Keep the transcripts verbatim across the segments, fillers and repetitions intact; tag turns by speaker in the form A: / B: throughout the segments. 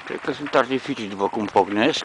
A: Cred că sunt artificii după cum pocnesc.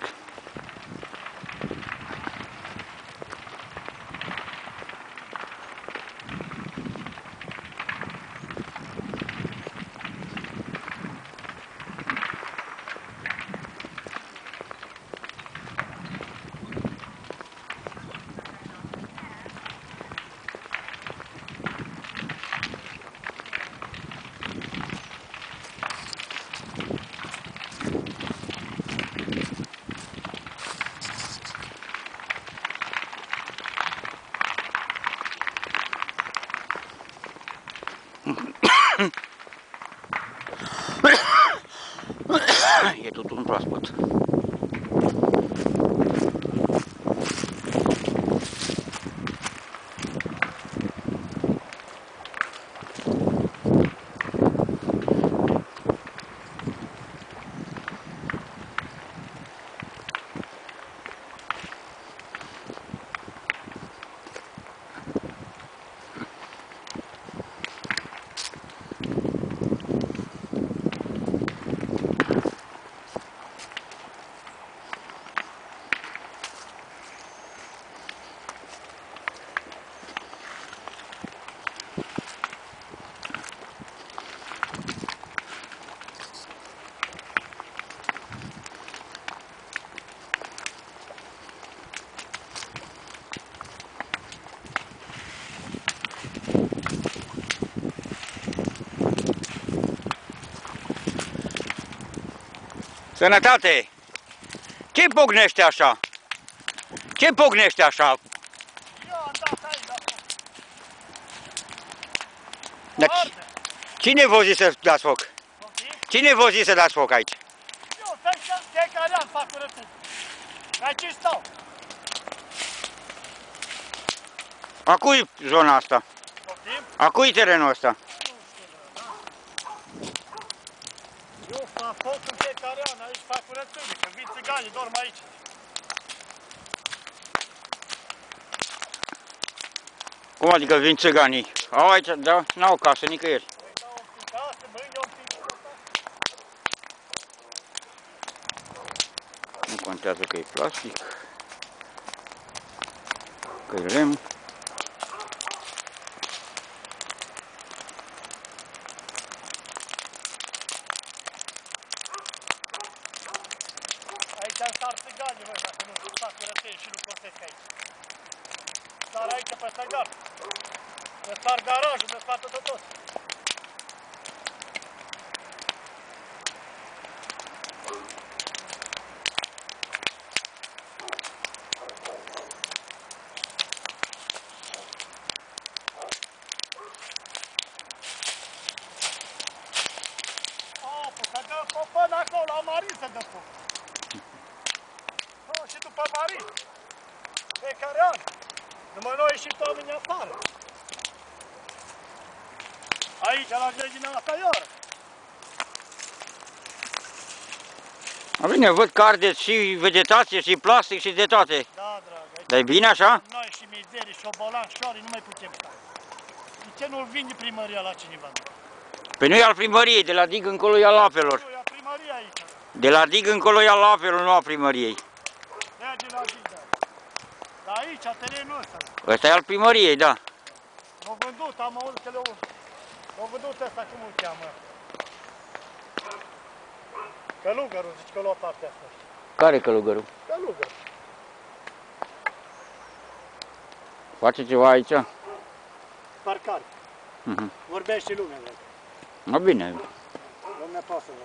A: E totul un proaspăt. Sănătate! Ce pocnește așa? Ce pocnește așa?
B: Eu am dat aici,
A: Dar cine v-a zis să dați foc? Cine v-a zis să dați foc aici?
B: Eu, fiecare an fac curățenie. Aici stau.
A: A cui zona asta? A cui terenul ăsta?
B: Eu fac foc în fiecare an, aici fac curățenie, că vin țiganii, dorm aici.
A: Cum adică vin țiganii? Au aici, da? N-au casă nicăieri.
B: Păi dau un pic casă, mâine un pic asta.
A: Nu contează că e plastic, că e lemn.
B: Aici îmi sar țiganii, măi, dacă nu fac curățenie și nu cosesc aici. Sar aici pe țăgar. Îmi sar garajul, îmi sar tot tot. Până acolo, la Marin se dă foc. Oh, și după Marin. Fiecare an. Numai noi ieșim oamenii afară. Aici, la grădina asta, iară.
A: Bine, văd că ardeți și vegetație, și plastic, și de toate.
B: Da, dragă.
A: Dar e bine așa?
B: Noi și mizerii, șobolan, șorii, nu mai putem sta. De ce nu-l vinde primăria la cineva?
A: Păi nu e al primăriei, de la dig încolo e al apelor.
B: Nu, e a primăria aici.
A: De la dig încolo e al apelor, nu al primăriei.
B: De de la dig, da. Dar aici, terenul ăsta.
A: Ăsta e al primăriei, da.
B: M-au vândut, am auzit că le-au... M-au vândut ăsta, cum îl cheamă? Călugărul, zici că lua partea asta.
A: Care călugărul?
B: Călugărul.
A: Face ceva aici?
B: Parcare.
A: Uh-huh.
B: Vorbește lumea, vezi.
A: Mă bine.
B: Nu ne pasă, vă.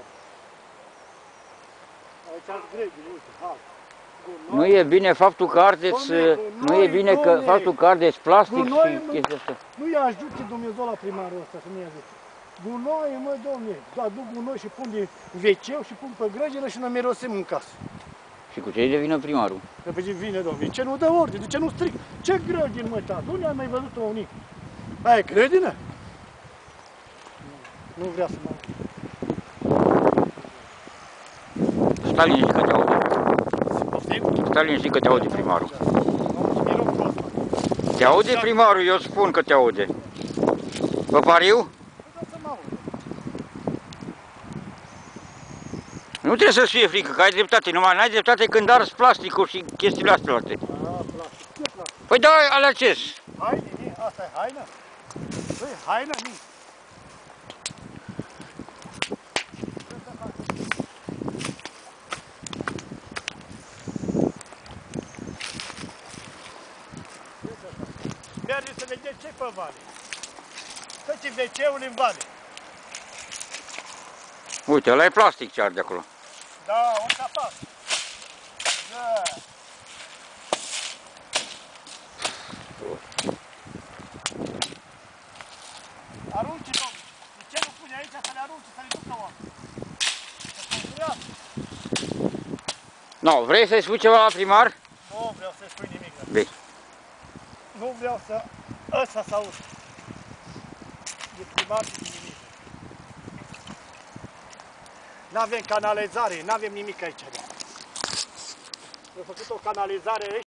B: Aici ați gregul, uite, hai.
A: Nu e bine faptul că ardeți, nu e bine că faptul că ardeți plastic și chestia asta.
B: Nu i-a ajute Dumnezeu la primarul ăsta să nu i ajute. Gunoaie, mă, domne, aduc gunoi și pun de veceu și pun pe grăgile și ne mirosim în casă.
A: Și cu ce îi devine primarul?
B: Că pe vine, domne, de ce nu dă ordine, de ce nu stric? Ce grădini, mă, tată? Unde ai mai văzut-o unii? Aia e grădină? Nu vrea să mă...
A: Stai liniștit că te aude.
B: Poftim?
A: Stai liniștit că te aude primarul. Te aude primarul, eu spun că te aude. Pe pariu? Nu trebuie să-ți fie frică, că ai dreptate, numai n-ai dreptate când arzi plasticul și chestiile astea toate.
B: A, plastic. Ce plastic?
A: Păi da, alea ce
B: Haine, ni? Asta e haină? Băi, haină, ni? Merge să vedem ce pe vale. Toate ve ce-ul în vale.
A: Uite, ăla e plastic ce arde acolo.
B: Da, un capac. Da. Arunci, domnule. De ce nu pune aici să le arunci, să le ducă oameni? Să se încurească.
A: No, vrei să-i spui ceva la primar?
B: Nu vreau să spui nimic.
A: Bine.
B: Nu vreau să... ăsta să aud. De primar și de nimic. N-avem canalizare, n-avem nimic aici. Am făcut o canalizare aici.